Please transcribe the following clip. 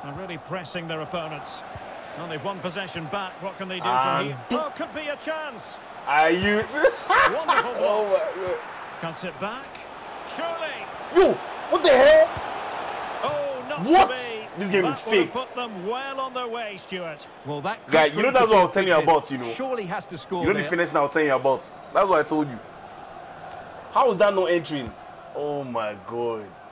They're really pressing their opponents. Well, they've won possession back. What can they do from here? Oh, could be a chance. Are you? Wonderful block. Oh my God. Cuts it back. Surely. Yo, what the hell? Oh, not What? to be. This game is fake. Put them well on their way, Stuart. Well, that guy, you know that's what I was telling you about, you know. Surely has to score. You know the fitness now I was telling you about. That's what I told you. How is that not entering? Oh my God.